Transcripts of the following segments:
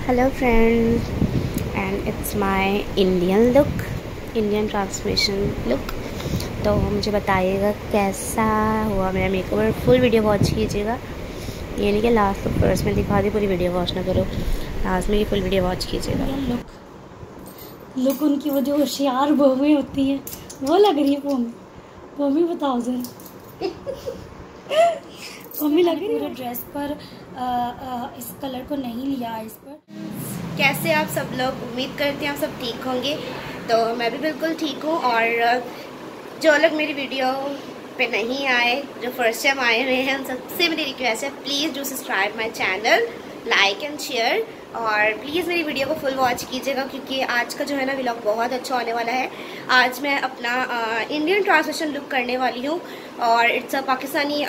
Hello friend and it's my Indian look, Indian transformation look. तो मुझे बताइएगा कैसा हुआ मेरा मेकओवर। फुल वीडियो वॉच कीजिएगा, ये नहीं कि लास्ट तो फर्स्ट में दिखा दी, पूरी वीडियो वॉच ना करो, लास्ट में ये फुल वीडियो वॉच कीजिएगा। लुक उनकी वो जो होशियार बहुएं होती हैं वो लग रही है। मम्मी बताओ जरा मम्मी लग रही है ड्रेस पर इस कलर को नहीं लिया इस पर। कैसे आप सब लोग, उम्मीद करते हैं आप सब ठीक होंगे। तो मैं भी बिल्कुल ठीक हूँ। और जो लोग मेरी वीडियो पे नहीं आए, जो फर्स्ट टाइम आए हुए हैं, उन सबसे मेरी रिक्वेस्ट है please do subscribe my channel, like and share, और प्लीज़ मेरी वीडियो को फुल वॉच कीजिएगा क्योंकि आज का जो है ना व्लॉग बहुत अच्छा होने वाला है। आज मैं अपना इंडियन ट्रांसलेशन लुक करने वाली हूँ और it's a Pakistani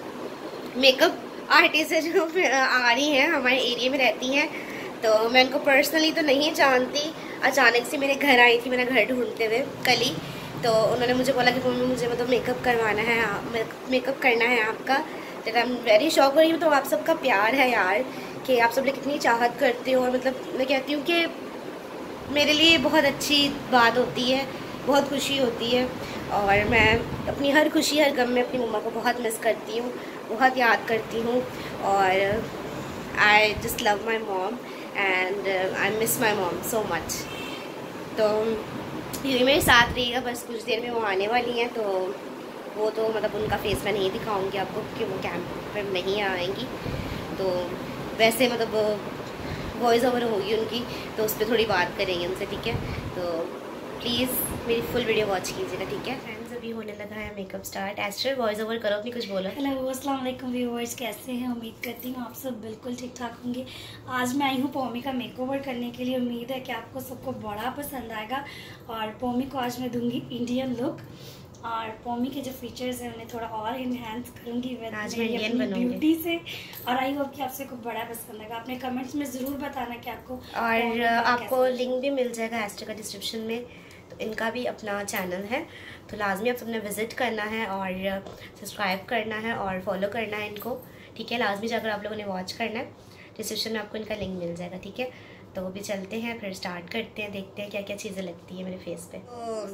makeup artist है जो आ रही हैं, हमारे एरिया में रहती हैं। तो मैं उनको पर्सनली तो नहीं जानती, अचानक से मेरे घर आई थी, मेरा घर ढूंढते हुए कल ही। तो उन्होंने मुझे बोला कि मम्मी मुझे मतलब मेकअप करवाना है, मेकअप करना है आपका। तो आई एम वेरी शॉक हो रही हूँ। तो आप सबका प्यार है यार कि आप सब लोग कितनी चाहत करते हो। और मतलब मैं कहती हूँ कि मेरे लिए बहुत अच्छी बात होती है, बहुत खुशी होती है। और मैं अपनी हर खुशी हर गम में अपनी मम्मा को बहुत मिस करती हूँ, बहुत याद करती हूँ। और I just love my mom and I miss my mom so much. तो ये मेरे साथ रहिएगा, बस कुछ देर में वो आने वाली हैं। तो वो तो मतलब उनका फेस मैं नहीं दिखाऊंगी आपको क्योंकि वो कैंप पर नहीं आएंगी। तो वैसे मतलब वॉइस ओवर होगी उनकी, तो उस पर थोड़ी बात करेंगे उनसे, ठीक है। तो प्लीज़ मेरी फुल वीडियो वॉच कीजिएगा, ठीक है फ्रेंड्स। अभी होने लगा है मेकअप स्टार्ट। एस्टर वॉइस ओवर करो, अपनी कुछ बोलो। हेलो अस्सलाम वालेकुम व्यूअर्स, कैसे हैं? उम्मीद करती हूँ आप सब बिल्कुल ठीक ठाक होंगे। आज मैं आई हूँ पौमी का मेकओवर करने के लिए। उम्मीद है कि आपको सबको बड़ा पसंद आएगा। और पौमी को आज मैं दूंगी इंडियन लुक, और पौमी के जो फीचर्स हैं उन्हें थोड़ा और इन्हेंस करूंगी मैं ब्यूटी से। और आई होप कि आप सबको बड़ा पसंद आएगा। अपने कमेंट्स में ज़रूर बताना कि आपको, और आपको लिंक भी मिल जाएगा एस्टर का डिस्क्रिप्शन में। तो इनका भी अपना चैनल है, तो लाजमी आप सबने विज़िट करना है और सब्सक्राइब करना है और फॉलो करना है इनको, ठीक है। लाजमी जाकर आप लोगों ने वॉच करना है, डिस्क्रिप्शन में आपको इनका लिंक मिल जाएगा, ठीक है। तो वो भी चलते हैं, फिर स्टार्ट करते हैं, देखते हैं क्या क्या चीज़ें लगती हैं मेरे फेस पे।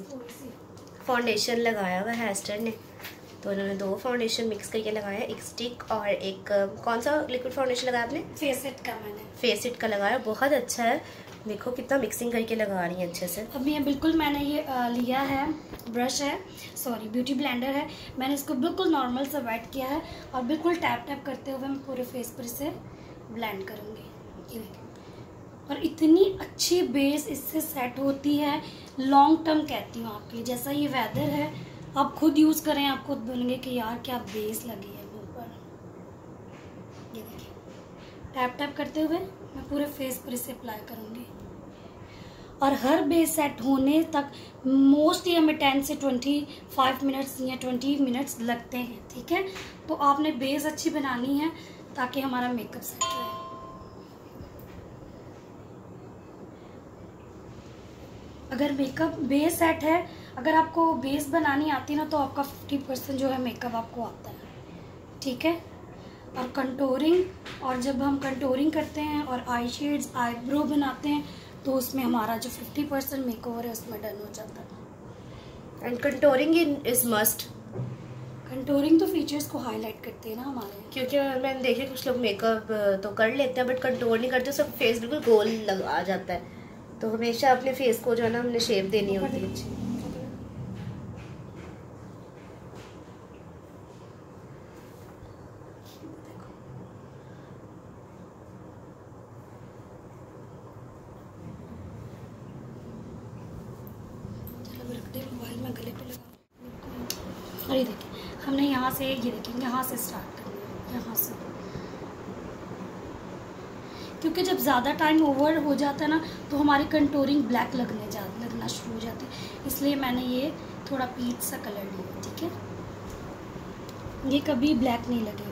फाउंडेशन लगाया हुआ है एस्टर ने, तो उन्होंने 2 फाउंडेशन मिक्स करके लगाया, एक स्टिक और एक कौन सा लिक्विड फाउंडेशन लगाया आपने? फेसिट का। मैंने फेसिट का लगाया, बहुत अच्छा है। देखो कितना मिक्सिंग करके लगा रही है अच्छे से। अब ये बिल्कुल मैंने ये लिया है, ब्रश है, सॉरी ब्यूटी ब्लेंडर है। मैंने इसको बिल्कुल नॉर्मल से वेट किया है और बिल्कुल टैप टैप करते हुए मैं पूरे फेस पर इसे ब्लेंड करूँगी। ये देखिए, और इतनी अच्छी बेस इससे सेट होती है, लॉन्ग टर्म कहती हूँ आपके लिए। जैसा ये वेदर है, आप खुद यूज़ करें, आप खुद बोलेंगे कि यार क्या बेस लगी है मुँह पर। ये देखिए, टैप टैप करते हुए मैं पूरे फेस पर इसे अप्लाई करूँगी। और हर बेस सेट होने तक मोस्टली हमें 10 से 25 मिनट्स या 20 मिनट्स लगते हैं, ठीक है। तो आपने बेस अच्छी बनानी है ताकि हमारा मेकअप सेट रहे। अगर मेकअप बेस सेट है, अगर आपको बेस बनानी आती है ना, तो आपका 50% जो है मेकअप आपको आता है, ठीक है। और कंटोरिंग, और जब हम कंटोरिंग करते हैं और आई शेड्स, आईब्रो बनाते हैं, तो उसमें हमारा जो 50% मेकओवर है उसमें डन हो जाता है। And contouring is must. Contouring तो फीचर्स को हाईलाइट करते हैं ना हमारे, क्योंकि मैंने देखे कुछ लोग मेकअप तो कर लेते हैं बट कंटोर नहीं करते, सब फेस बिल्कुल गोल लगा जाता है। तो हमेशा अपने फेस को जो है ना हमने शेप देनी होती है अच्छी। मोबाइल में गले पे लगा। और ये देखिए, हमने यहाँ से, ये देखिए यहाँ से स्टार्ट करना है, यहाँ से, क्योंकि जब ज़्यादा टाइम ओवर हो जाता है ना तो हमारी कंटोरिंग ब्लैक लगना शुरू हो जाती है। इसलिए मैंने ये थोड़ा पीच सा कलर लिया, ठीक है। ये कभी ब्लैक नहीं लगेगा।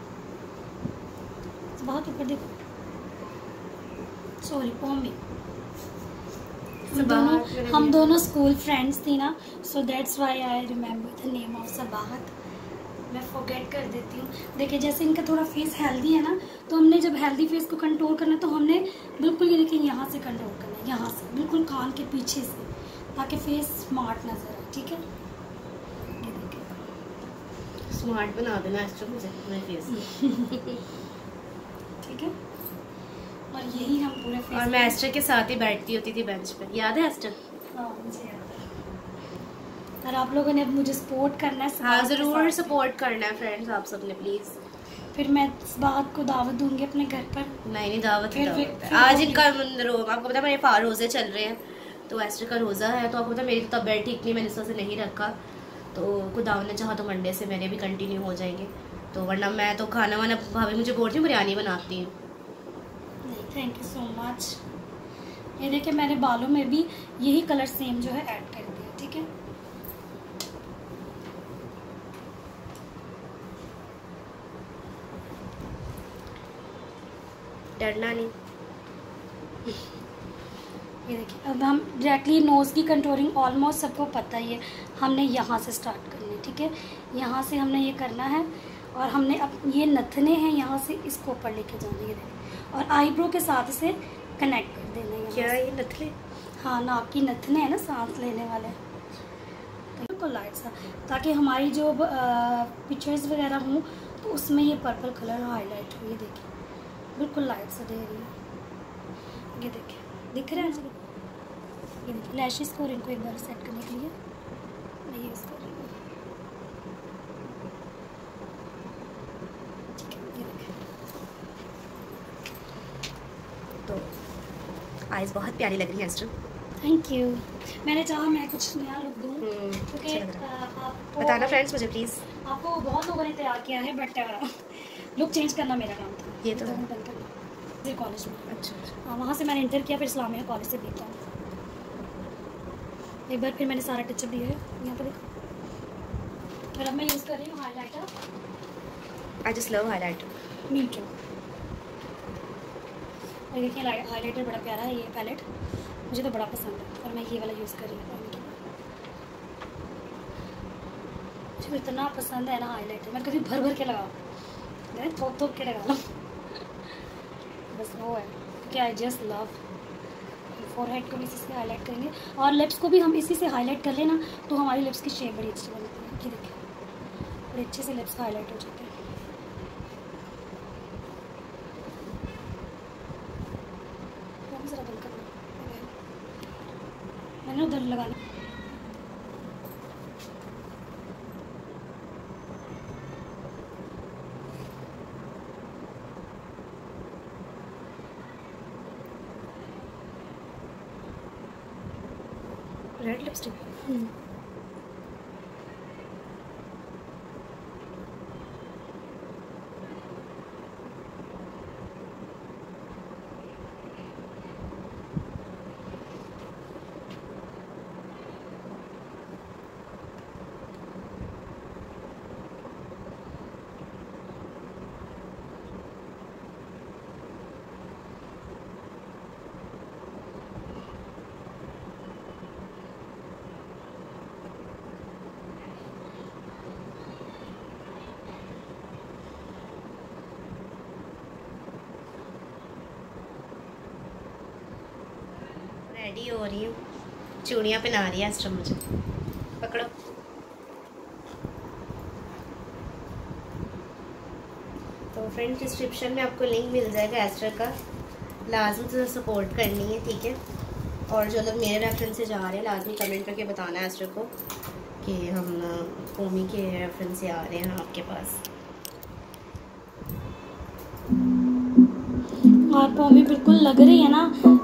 बहुत ऊपर देखो, सॉरी पौमी, हम दोनों स्कूल फ्रेंड्स थी ना, so that's why I remember the name of Sabahat. मैं फॉरगेट कर देती हूँ। देखिए जैसे इनका थोड़ा फेस हेल्दी है ना, तो हमने जब हेल्दी फेस को कंट्रोल करना है तो हमने बिल्कुल ये देखिए यहाँ से कंट्रोल करना है, यहाँ से बिल्कुल कान के पीछे से, ताकि फेस स्मार्ट नजर आए। ठीक है, ये देखिए स्मार्ट बना देना एक्चुअली मुझे अपने फेस। ठीक है, और यही हम पूरे फेस। और मैं एस्टर के साथ ही बैठती होती थी बेंच पे, याद है एस्टर? हाँ मुझे याद है। और आप लोगों ने अब मुझे सपोर्ट करना है। हाँ ज़रूर सपोर्ट करना है फ्रेंड्स आप सबने प्लीज़। फिर मैं इस बात को दावत दूंगी अपने घर पर। नहीं दावत है। आज इनका आपको पता है मेरे रोज़े चल रहे हैं, तो एस्टर का रोज़ा है, तो आपको पता है मेरी तो तबीयत ठीक नहीं, मैंने इस वजह से नहीं रखा। तो खुदा ने चाहा तो मंडे से मेरे भी कंटिन्यू हो जाएंगे, तो वरना मैं तो खाना वाना भाभी मुझे बोलती हूँ बिरयानी बनाती हूँ। Thank you so much. ये देखिए मैंने बालों में भी यही कलर सेम जो है ऐड कर दिया। ठीक है, डरना नहीं। ये देखिए अब हम डायरेक्टली नोज़ की कंटूरिंग ऑलमोस्ट सबको पता ही है, हमने यहाँ से स्टार्ट करनी है। ठीक है, यहाँ से हमने ये करना है, और हमने अब ये नथने हैं यहाँ से इसको ऊपर लेके जाने हैं, और आईब्रो के साथ इसे कनेक्ट कर देना है। क्या ये नथने? हाँ नाक की नथने हैं ना, सांस लेने वाले, तो बिल्कुल लाइट सा, ताकि हमारी जो पिक्चर्स वगैरह हों तो उसमें ये पर्पल कलर हाईलाइट हो। ये देखिए बिल्कुल लाइट सा दे रही है। ये देखिए दिख रहा है ना, ये देखिए लैशेस को और इनको एक बार सेट करने के लिए मैं यूज़ कर रही हूँ। ठीक है, ये देखिए तो आइज़ बहुत प्यारी लग रही है एस्टर। Thank you. मैंने चाहा मैं कुछ नया लुक दूँ, क्योंकि बताना फ्रेंड्स मुझे प्लीज़। आपको बहुत लोगों ने तैयार किया है, बट लुक चेंज करना मेरा काम था। ये तो फिर कॉलेज में, अच्छा वहाँ से मैंने इंटर किया, फिर इस्लामिया कॉलेज से बीता। एक बार फिर मैंने सारा टचअप दिया है यहाँ पर देखो। फिर अब मैं यूज़ कर रही हूँ highlighter. I just love highlighter. Me too. और देखिए हाईलाइटर बड़ा प्यारा है, ये पैलेट मुझे तो बड़ा पसंद है, और मैं ये वाला यूज़ कर रही हूँ। मुझे इतना पसंद है ना हाईलाइटर, मैं कभी भर भर के लगाऊँ, थोक थोक के लगा लो, बस वो है कि आई जस्ट लव। फोरहेड को भी इसी से हाईलाइट करेंगे, और लिप्स को भी हम इसी से हाईलाइट कर लेना, तो हमारी लिप्स की शेप बड़ी अच्छी बनती है। कि देखिए बड़े अच्छे से लिप्स हाईलाइट हो जाते हैं। ज़रा बंद करना, मैंने उधर लगाना। Red lipstick. रेडी हो रही हूँ, चूड़ियाँ पहना रही है एस्टर मुझे। पकड़ो। तो फ्रेंड डिस्क्रिप्शन में आपको लिंक मिल जाएगा एस्टर का, लाजमी तो सपोर्ट करनी है। ठीक है, और जो लोग मेरे रेफरेंस से जा रहे हैं लाजमी कमेंट करके बताना है एस्टर को कि हम पोमी के रेफरेंस से आ रहे हैं आपके पास। और पोमी बिल्कुल लग रही है ना